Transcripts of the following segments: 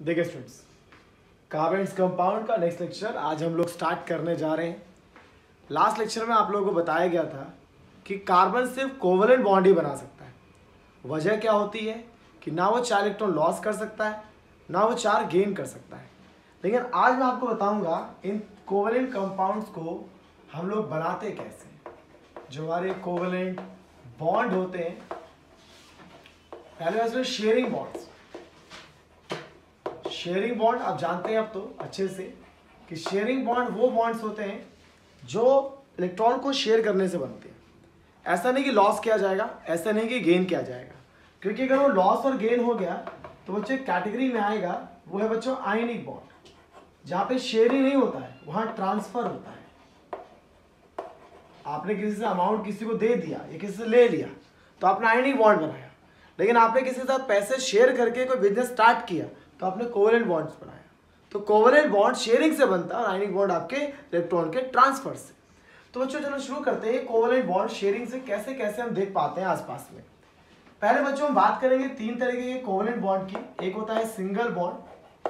देखिए students, carbons compound का next lecture आज हम लोग स्टार्ट करने जा रहे हैं। लास्ट लेक्चर में आप लोगों को बताया गया था कि कार्बन सिर्फ कोवलेंट बॉन्ड ही बना सकता है। वजह क्या होती है कि ना वो 4 इलेक्ट्रॉन लॉस कर सकता है, ना वो 4 गेन कर सकता है। लेकिन आज मैं आपको बताऊंगा इन कोवलेंट कंपाउंड्स को हम लोग बनाते कैसे। जो हमारे कोवलेंट बॉन्ड होते हैं, पहले वैसे शेयरिंग बॉन्ड्स। शेयरिंग बॉन्ड आप जानते हैं अब तो अच्छे से कि शेयरिंग बॉन्ड वो बॉन्ड्स होते हैं जो इलेक्ट्रॉन को शेयर करने से बनते हैं। ऐसा नहीं कि लॉस किया जाएगा, ऐसा नहीं कि गेन किया जाएगा, क्योंकि अगर वो लॉस और गेन हो गया तो बच्चे कैटेगरी में आएगा, वो है बच्चों आयनिक बॉन्ड। जहां पे शेयरिंग नहीं होता है वहां ट्रांसफर होता है। आपने किसी से अमाउंट किसी को दे दिया या किसी से ले लिया तो आपने आयनिक बॉन्ड बनाया। लेकिन आपने किसी के साथ पैसे शेयर करके कोई बिजनेस स्टार्ट किया तो आपने कोवलेंट बॉन्ड्स बनाया। तो कोवलेंट बॉन्ड शेयरिंग से बनता है और आयनिक बॉन्ड आपके इलेक्ट्रॉन के ट्रांसफर से। तो बच्चों चलो शुरू करते हैं कोवलेंट बॉन्ड शेयरिंग से कैसे कैसे हम देख पाते हैं आसपास में। पहले बच्चों हम बात करेंगे 3 तरीके के कोवलेंट बॉन्ड की। एक होता है सिंगल बॉन्ड,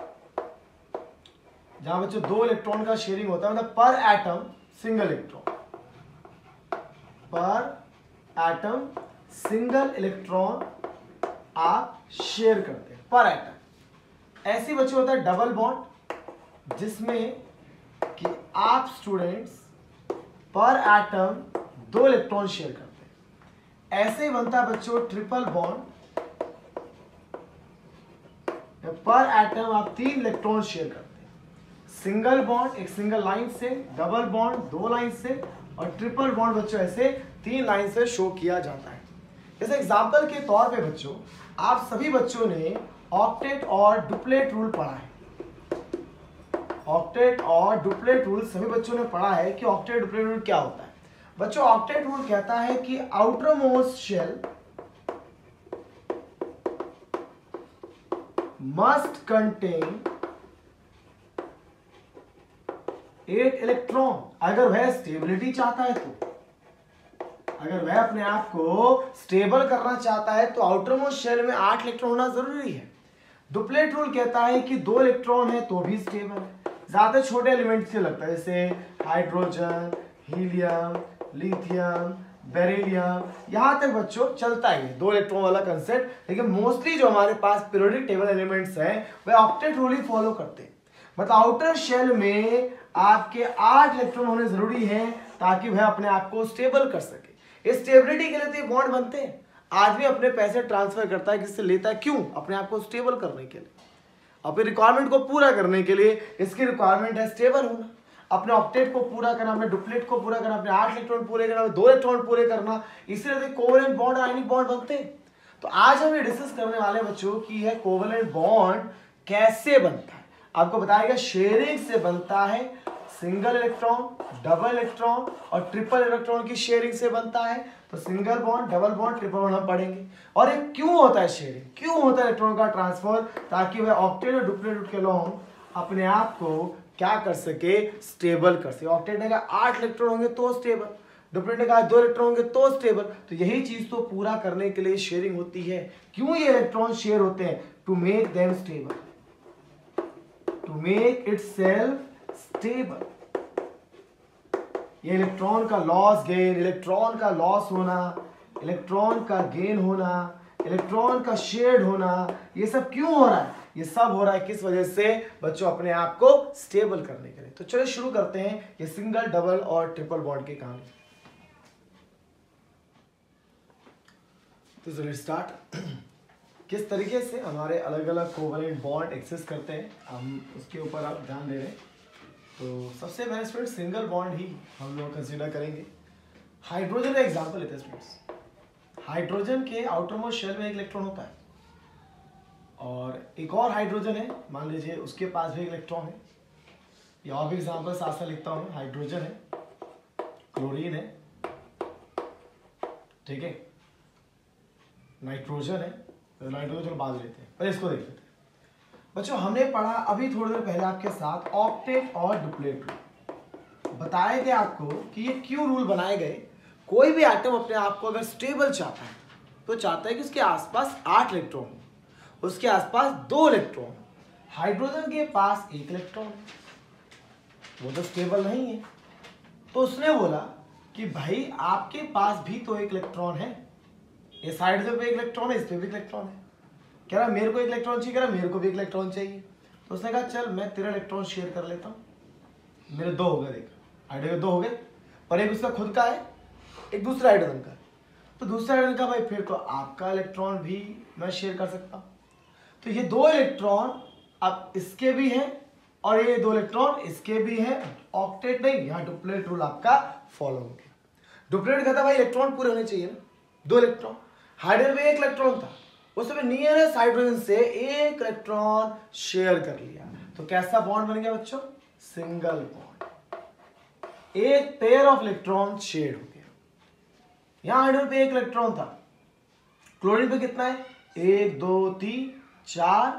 जहां बच्चों 2 इलेक्ट्रॉन का शेयरिंग होता है, मतलब पर एटम सिंगल इलेक्ट्रॉन, पर एटम सिंगल इलेक्ट्रॉन आप शेयर करते हैं पर एटम। ऐसी बच्चे होता है डबल बॉन्ड, जिसमें कि आप स्टूडेंट्स पर एटम 2 इलेक्ट्रॉन शेयर करते हैं। ऐसे ही बनता है बच्चों ट्रिपल बॉन्ड, पर एटम आप 3 इलेक्ट्रॉन शेयर करते हैं। सिंगल बॉन्ड एक सिंगल लाइन से, डबल बॉन्ड 2 लाइन से, और ट्रिपल बॉन्ड बच्चों ऐसे 3 लाइन से शो किया जाता है। जैसे एग्जाम्पल के तौर पे बच्चों, आप सभी बच्चों ने ऑक्टेट और डुप्लेट रूल पढ़ा है। ऑक्टेट और डुप्लेट रूल सभी बच्चों ने पढ़ा है कि ऑक्टेट डुप्लेट रूल क्या होता है। बच्चों ऑक्टेट रूल कहता है कि outer most shell must contain 8 electron. अगर वह स्टेबिलिटी चाहता है तो, अगर वह अपने आप को स्टेबल करना चाहता है तो आउटर मोस्ट शेल में 8 इलेक्ट्रॉन होना जरूरी है। डुप्लेट रूल कहता है कि 2 इलेक्ट्रॉन है तो भी स्टेबल है। ज्यादा छोटे एलिमेंट से लगता है, जैसे हाइड्रोजन, हीलियम, लिथियम, बेरिलियम, यहां तक बच्चों चलता है 2 इलेक्ट्रॉन वाला कंसेप्ट। लेकिन मोस्टली जो हमारे पास पीरियोडिक टेबल एलिमेंट्स हैं वह ऑक्टेट रूल ही फॉलो करते हैं। मतलब आउटर शेल में आपके 8 इलेक्ट्रॉन होने जरूरी है ताकि वह अपने आप को स्टेबल कर सके। स्टेबिलिटी के लिए तो बॉन्ड बनते हैं। आदमी अपने पैसे ट्रांसफर करता है, किससे लेता है, क्यों? अपने आप को स्टेबल करने के लिए, अपने रिक्वायरमेंट को पूरा करने के लिए। इसकी रिक्वायरमेंट है स्टेबल होना, अपने ऑक्टेट को पूरा करना, अपने डुप्लेट को पूरा करना, अपने 8 इलेक्ट्रॉन पूरे करना, 2 इलेक्ट्रॉन पूरे करना। इसलिए कोवलेंट बॉन्ड और आयनिक बॉन्ड बनते हैं। तो आज हम ये डिस्कस करने वाले बच्चों की है कोवलेंट बॉन्ड कैसे बनता है। आपको बताया गया शेयरिंग से बनता है। सिंगल इलेक्ट्रॉन, डबल इलेक्ट्रॉन और ट्रिपल इलेक्ट्रॉन की शेयरिंग से बनता है। तो single bond, double bond, triple bond हम पढ़ेंगे। और ये क्यों होता है शेयरिंग, क्यों होता है इलेक्ट्रॉन का ट्रांसफर, ताकि वह ऑक्टेट और डुप्लेट के लोग अपने आप को क्या कर सके, स्टेबल कर सके। ऑक्टेट ने कहा 8 इलेक्ट्रॉन होंगे तो स्टेबल, डुप्लेट ने कहा 2 इलेक्ट्रॉन होंगे तो स्टेबल। तो यही चीज तो पूरा करने के लिए शेयरिंग होती है। क्यों ये इलेक्ट्रॉन शेयर होते हैं? To make them stable, to make itself stable. ये इलेक्ट्रॉन का लॉस गेन, इलेक्ट्रॉन का लॉस होना, इलेक्ट्रॉन का गेन होना, इलेक्ट्रॉन का शेयर्ड होना, ये सब क्यों हो रहा है? ये सब हो रहा है किस वजह से? बच्चों अपने आप को स्टेबल करने के लिए। तो चलिए शुरू करते हैं ये सिंगल, डबल और ट्रिपल बॉन्ड की कहानी। तो चलिए स्टार्ट। किस तरीके से हमारे अलग अलग कोवलेंट बॉन्ड एक्सेस करते हैं, हम उसके ऊपर आप ध्यान दे रहे हैं। तो सबसे पहले स्टूडेंट सिंगल बॉन्ड ही हम लोग कंसीडर करेंगे। हाइड्रोजन का एग्जांपल लेते हैं स्टूडेंट्स। हाइड्रोजन के आउटर मोस्ट शेल में 1 इलेक्ट्रॉन होता है, और एक और हाइड्रोजन है, मान लीजिए उसके पास भी 1 इलेक्ट्रॉन है। या और भी एग्जांपल साथ साथ लिखता हूँ। हाइड्रोजन है, क्लोरीन है, ठीक है, नाइट्रोजन है। तो नाइट्रोजन चलो बाद लेते हैं, पहले इसको देख लेते हैं। बच्चों हमने पढ़ा अभी थोड़ी देर पहले आपके साथ ऑक्टेट और डुप्लेट रूल। बताया गया आपको कि ये क्यों रूल बनाए गए। कोई भी एटम अपने आप को अगर स्टेबल चाहता है तो चाहता है कि उसके आसपास 8 इलेक्ट्रॉन हो, उसके आसपास 2 इलेक्ट्रॉन। हाइड्रोजन के पास एक इलेक्ट्रॉन है, वो तो स्टेबल नहीं है। तो उसने बोला कि भाई आपके पास भी तो एक इलेक्ट्रॉन है, इस हाइड्रोजन पे एक इलेक्ट्रॉन है, इस पे भी इलेक्ट्रॉन है। कह रहा मेरे को एक इलेक्ट्रॉन चाहिए, कह रहा मेरे को भी एक इलेक्ट्रॉन चाहिए। तो उसने कहा चल मैं तेरा इलेक्ट्रॉन शेयर कर लेता हूँ, मेरे दो हो गए, देख हाइड्रोजन दो हो गए, पर एक उसका खुद का है, एक दूसरा हाइड्रोजन का। तो दूसरा हाइड्रोजन का भाई फिर तो आपका इलेक्ट्रॉन भी मैं शेयर कर सकता हूँ। तो ये दो इलेक्ट्रॉन अब इसके भी हैं और ये दो इलेक्ट्रॉन इसके भी हैं। ऑक्टेट नहीं, यहाँ डुप्लेट रूल आपका फॉलो हो गया। डुप्लेट कहता भाई इलेक्ट्रॉन पूरे होने चाहिए ना, दो इलेक्ट्रॉन। हाइड्रोजन में एक इलेक्ट्रॉन था, उसमें नियरेस्ट हाइड्रोजन से एक इलेक्ट्रॉन शेयर कर लिया, तो कैसा बॉन्ड बन गया बच्चों? Single bond. एक पेयर ऑफ इलेक्ट्रॉन शेयर हो गया। यहां हाइड्रोजन पे एक इलेक्ट्रॉन था, क्लोरीन पे कितना है? 1 2 3 4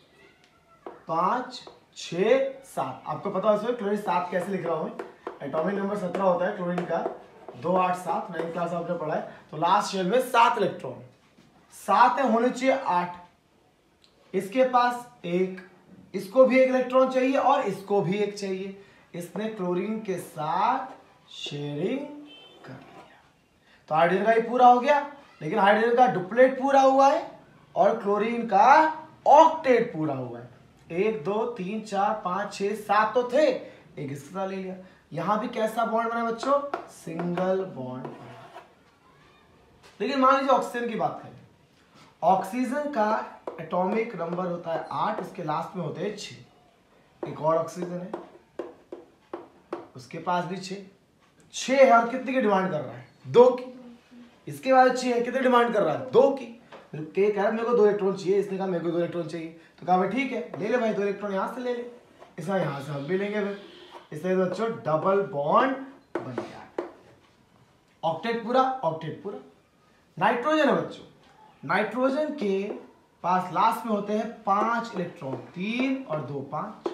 5 6 7। आपको पता है क्लोरीन 7 कैसे लिख रहा हूं? एटॉमिक नंबर 17 होता है क्लोरीन का, 2 8 7, 9 क्लास आपने पढ़ा है। तो लास्ट शेल में 7 इलेक्ट्रॉन, 7 है, होने चाहिए 8। इसके पास एक, इसको भी एक इलेक्ट्रॉन चाहिए और इसको भी एक चाहिए। इसने क्लोरीन के साथ शेयरिंग कर लिया, तो हाइड्रोजन का ही पूरा हो गया। लेकिन हाइड्रोजन का डुप्लेट पूरा हुआ है और क्लोरीन का ऑक्टेट पूरा हुआ है। 1 2 3 4 5 6 7 तो थे, एक इसके साथ ले लिया। यहां भी कैसा बॉन्ड बना बच्चों? सिंगल बॉन्ड बना। लेकिन मान लीजिए ऑक्सीजन की बात करें, ऑक्सीजन का एटॉमिक नंबर होता है 8, इसके लास्ट में होते हैं 6। एक और ऑक्सीजन है, उसके पास भी 6 है, और कितने की डिमांड कर रहा है? 2 की। इसके बाद 6 है, कितने डिमांड कर रहा है? 2 की। कह रहा है मेरे को 2 इलेक्ट्रॉन चाहिए, इसने कहा मेरे को 2 इलेक्ट्रॉन चाहिए। तो कहा भाई ठीक है, ले ले भाई 2 इलेक्ट्रॉन यहाँ से ले ले, इसका यहाँ से हम भी लेंगे। फिर इसलिए बच्चों डबल बॉन्ड बन गया। ऑक्टेट पूरा, ऑक्टेट पूरा। नाइट्रोजन है बच्चों, नाइट्रोजन के पास लास्ट में होते हैं 5 इलेक्ट्रॉन, 3 और 2 5,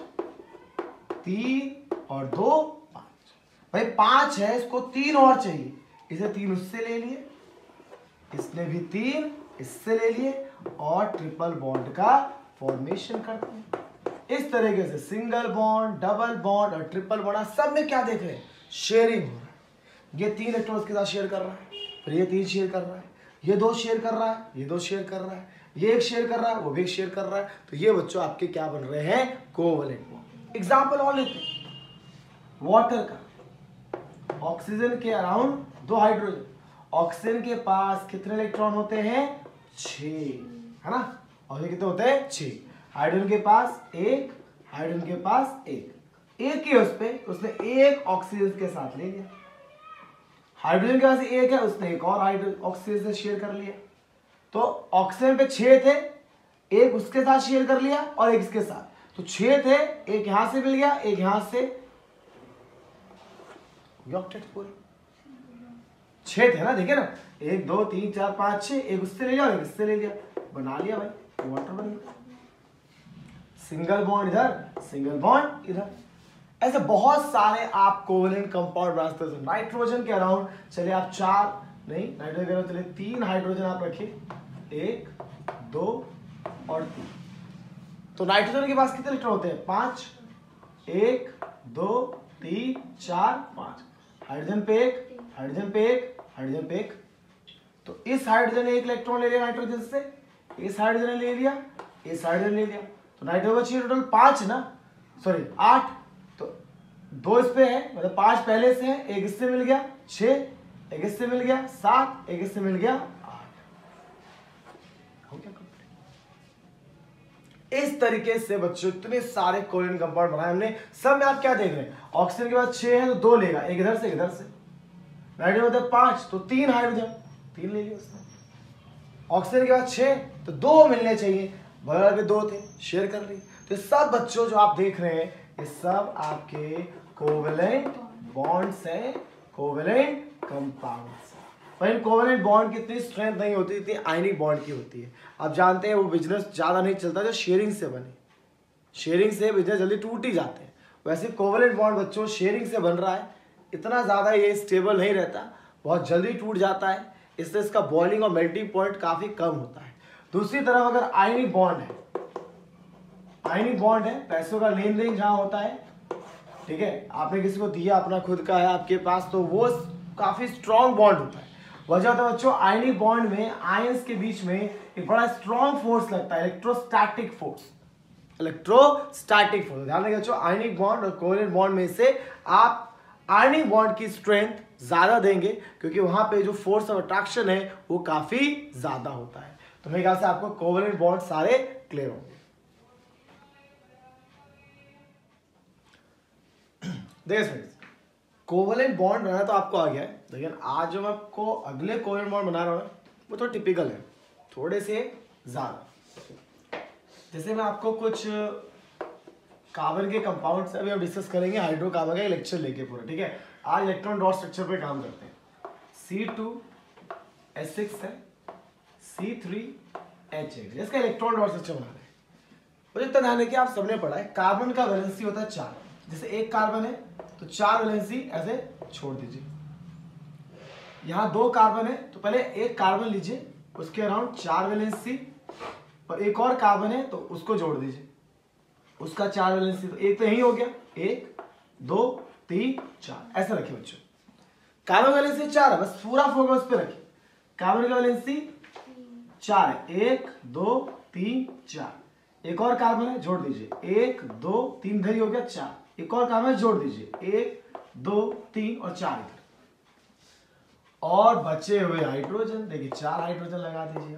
3 और 2 5। भाई 5 है, इसको 3 और चाहिए, इसे 3 उससे ले लिए, इसने भी 3 इससे ले लिए, और ट्रिपल बॉन्ड का फॉर्मेशन करते हैं। इस तरीके से सिंगल बॉन्ड, डबल बॉन्ड और ट्रिपल बॉन्ड, सब में क्या देख रहे हैं? शेयरिंग हो रहा है। ये 3 इलेक्ट्रॉन्स के साथ शेयर कर रहा है, फिर ये 3 शेयर कर रहा है, ये 2 शेयर कर रहा है, ये 2 शेयर कर रहा है, ये 1 शेयर कर रहा है, वो भी 1 शेयर कर रहा है। तो ये बच्चों आपके क्या बन रहे हैं? Covalent bond. एग्जाम्पल और लेते हैं वाटर का। ऑक्सीजन के अराउंड 2 हाइड्रोजन, ऑक्सीजन के पास कितने इलेक्ट्रॉन होते हैं? 6, है ना? और ये कितने होते हैं? 6। हाइड्रोजन के पास 1, हाइड्रोजन के पास 1 ही उस पे, उसने 1 ऑक्सीजन के साथ ले लिया। हाइड्रोजन के पास 1 है, उसने एक और हाइड्रोजन ऑक्सीजन से शेयर कर लिया। तो ऑक्सीजन पे 6 थे, 1 उसके साथ शेयर कर लिया और 1 इसके साथ, तो 6 थे, 1 यहां से मिल गया, 1 यहां से, ऑक्टेट पूरे 6 थे ना, देखिए ना, 1 2 3 4 5 6, 1 उससे ले लिया और 1 इससे ले लिया, बना लिया भाई, वाटर बन गया। सिंगल बॉन्ड इधर, सिंगल बॉन्ड इधर। ऐसे बहुत सारे आप कोवैलेंट कंपाउंड बना सकते हो। नाइट्रोजन के अराउंड चलिए आप 4 नहीं, नाइट्रोजन के अराउंड चलिए 3 हाइड्रोजन आप रखिए, 1 2 और 3। तो नाइट्रोजन के पास कितने इलेक्ट्रॉन होते हैं? 5, 1 2 3 4 5। हाइड्रोजन पे 1, हाइड्रोजन पे 1, हाइड्रोजन पे 1। तो इस हाइड्रोजन ने 1 इलेक्ट्रॉन ले लिया नाइट्रोजन से, इस हाइड्रोजन ने ले लिया, इस हाइड्रोजन ले लिया, तो नाइट्रोजन चाहिए टोटल 5 ना, सॉरी 8। तो 2 इस पे है, मतलब 5 पहले से है, 1 इससे मिल गया 6, 1 इससे मिल गया 7, 1 इससे मिल गया 8। हो गया कंप्लीट। इस तरीके से बच्चों इतने सारे कोवैलेंट कंपाउंड बनाए हमने। सब में आप क्या देख रहे हैं? ऑक्सीजन के बाद 6 है तो 2 लेगा, एक इधर से एक इधर से। नाइट्रोजन मतलब 5, तो 3 हाइड्रोजन, 3 ले लिया उसने। ऑक्सीजन के बाद 6, तो 2 मिलने चाहिए, बगल में 2 थे, शेयर कर रही। तो सब बच्चों जो आप देख रहे हैं, ये सब आपके कोवैलेंट बॉन्ड्स हैं, कोवैलेंट कंपाउंड्स। पर इन कोवैलेंट बॉन्ड की इतनी स्ट्रेंथ नहीं होती जितनी आयनिक बॉन्ड की होती है। आप जानते हैं वो बिजनेस ज़्यादा नहीं चलता जो शेयरिंग से बने, शेयरिंग से बिजनेस जल्दी टूट ही जाते हैं। वैसे कोवैलेंट बॉन्ड बच्चों शेयरिंग से बन रहा है, इतना ज़्यादा ये स्टेबल नहीं रहता, बहुत जल्दी टूट जाता है, इससे इसका बॉइलिंग और मेल्टिंग पॉइंट काफ़ी कम होता है। दूसरी तरफ अगर आयनिक बॉन्ड है, आयनिक बॉन्ड है, पैसों का लेन देन जहां होता है, ठीक है, आपने किसी को दिया, अपना खुद का है आपके पास, तो वो काफी स्ट्रॉन्ग बॉन्ड होता है। वजह होता है बच्चों, आयनिक बॉन्ड में आयंस के बीच में एक बड़ा स्ट्रॉन्ग फोर्स लगता है, इलेक्ट्रोस्टैटिक फोर्स। इलेक्ट्रोस्टैटिक फोर्स ध्यान रखिए बच्चों, आयनिक बॉन्ड और कोवेलेंट बॉन्ड में से आप आयनिक बॉन्ड की स्ट्रेंथ ज्यादा देंगे, क्योंकि वहां पे जो फोर्स ऑफ अट्रैक्शन है वो काफी ज्यादा होता है। तो मेरे ख्याल से आपको कोवेलेंट बॉन्ड सारे क्लियर होंगे। देखिए फ्रेंड्स, कोवेलेंट बॉन्ड बनाना तो आपको आ गया है, लेकिन आज जो मैं आपको अगले कोवेलेंट बॉन्ड बना रहा हूं वो थोड़ा टिपिकल है, थोड़े से ज्यादा। जैसे मैं आपको कुछ कार्बन के कंपाउंड से अभी हम डिस्कस करेंगे, हाइड्रोकार्बन का लेक्चर लेके पूरा, ठीक है। आज इलेक्ट्रॉन डॉट स्ट्रक्चर पे काम करते हैं। C2H6 है, C3H8, इसका इलेक्ट्रॉन डॉट स्ट्रक्चर बना रहे हैं। मुझे इतना ध्यान है कि आप सबने पढ़ा है, कार्बन का वैलेंसी होता है 4। जैसे एक कार्बन है तो 4 वैलेंसी ऐसे छोड़ दीजिए। यहाँ 2 कार्बन है तो पहले एक कार्बन लीजिए, उसके अराउंड 4 वैलेंसी, और एक और कार्बन है तो उसको जोड़ दीजिए, उसका 4 वैलेंसी, तो एक तो यही हो गया, 1 2 3 4, ऐसे रखिए बच्चों। कार्बन वैलेंसी 4 है, बस पूरा फोकस पे रखिए। कार्बन का वैलेंसी 4 है, 1 2 3 4। एक और कार्बन है, जोड़ दीजिए, 1 2 3, इधर ही हो गया 4। एक और कार्बन जोड़ दीजिए, 1 2 3 और 4 इधर। और बचे हुए हाइड्रोजन, देखिए 4 हाइड्रोजन लगा दीजिए,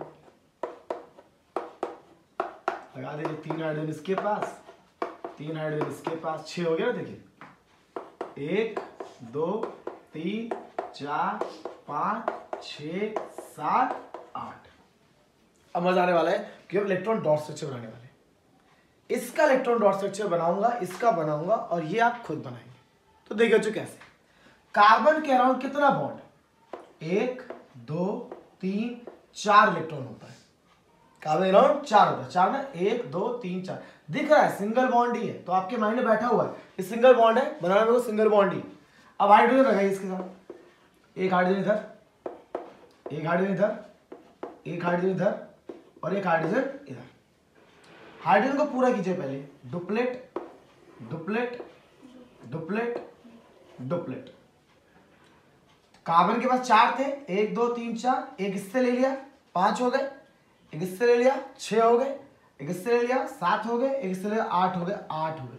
लगा दीजिए। 3 हाइड्रोजन इसके पास, 3 हाइड्रोजन इसके पास, 6 हो गया ना। देखिए 1 2 3 4 5 6 7 8। अब मजा आने वाला है कि हम इलेक्ट्रॉन डॉट स्ट्रक्चर बनाने वाले हैं। इसका इलेक्ट्रॉन डॉट स्ट्रक्चर बनाऊंगा, इसका बनाऊंगा, और ये आप खुद बनाएंगे। तो देखिए बच्चों कैसे, कार्बन के अराउंड कितना बॉन्ड, 1 2 3 4 इलेक्ट्रॉन होता है। कार्बन अराउंड 4 होता है, 4 ना, 1 2 3 4 दिख रहा है, सिंगल बॉन्ड ही है, तो आपके माइंड में बैठा हुआ है ये सिंगल बॉन्ड है, बनाना मेरे को सिंगल बॉन्ड ही। अब हाइड्रोजन लगाइए इसके साथ, एक हाइड्रोजन इधर, एक हाइड्रोजन इधर, एक हाइड्रोजन इधर, और एक हाइड्रोजन इधर। हाइड्रोजन को पूरा कीजिए पहले, duplet duplet duplet duplet. Carbon के पास 4 थे, 1 2 3 4, एक इससे ले लिया 5 हो गए, एक इससे ले लिया 6 हो गए, एक इससे ले लिया 7 हो गए, एक इससे ले लिया 8 हो गए, 8 हो गए।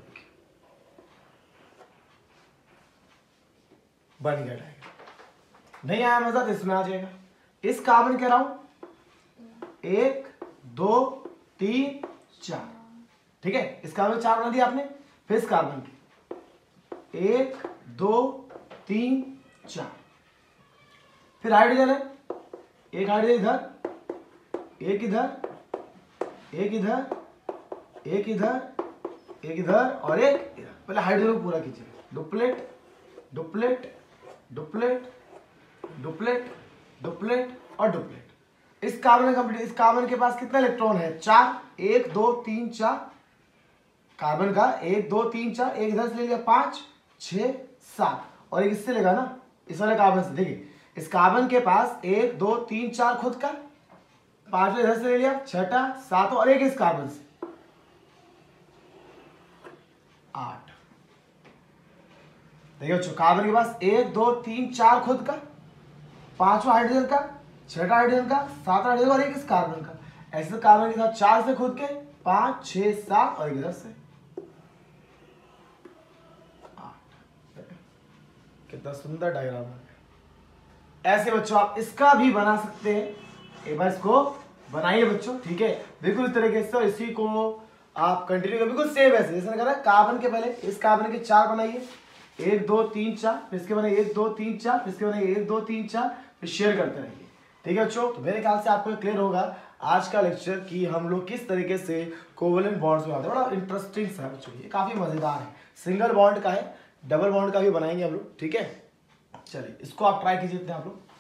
बन गया डायग्राम। नहीं आया मजा तो इसमें आ जाएगा। इस कार्बन के अराउंड 1 2 3 4, ठीक है, इस कार्बन 4 बना दिया आपने। फिर इस कार्बन की 1 2 3 4, फिर हाइड्रोजन है, एक हाइड्रोजन इधर, एक इधर, एक इधर, एक इधर, एक इधर, और एक इधर। पहले हाइड्रोजन को पूरा कीजिए, duplet duplet duplet duplet duplet और डुप्लेट। इस कार्बन कंप्लीट। इस कार्बन के पास कितना इलेक्ट्रॉन है, 4, 1 2 3 4। कार्बन का 1 2 3 4, एक इधर से ले लिया 5 6 7, और एक इससे लेगा ना, इस वाले कार्बन से। देखिए इस कार्बन के पास 1 2 3 4 खुद का, 5 इधर से ले लिया, 6 7, और एक इस कार्बन से 8। देखिए बच्चों, कार्बन के पास 1 2 3 4 खुद का, 5वां हाइड्रोजन का, 6वां हाइड्रोजन का, 7वां हाइड्रोजन और एक इस कार्बन का। ऐसे कार्बन के साथ 4 से खुद के, 5 6 7, और एक इधर से 8। कितना सुंदर डायग्राम है। ऐसे बच्चों आप इसका भी बना सकते हैं, एक बार इसको बनाइए बच्चों, ठीक है, बिल्कुल इस तरीके से। और इसी को आप कंटिन्यू करें, बिल्कुल सेम ऐसे जैसे करा कार्बन के। पहले इस कार्बन के 4 बनाइए, 1 2 3 4, फिर इसके बनाइए 1 2 3 4, फिर इसके बनाइए 1 2 3 4, फिर शेयर करते रहिए, ठीक है बच्चों। तो मेरे ख्याल से आपको क्लियर होगा आज का लेक्चर कि हम लोग किस तरीके से कोवेलेंट बॉन्ड्स बनाते हैं। बड़ा इंटरेस्टिंग सा है बच्चों, ये काफी मजेदार है। सिंगल बॉन्ड का है, डबल बॉन्ड का भी बनाएंगे हम लोग, ठीक है। चलिए इसको आप ट्राई कीजिए आप लोग।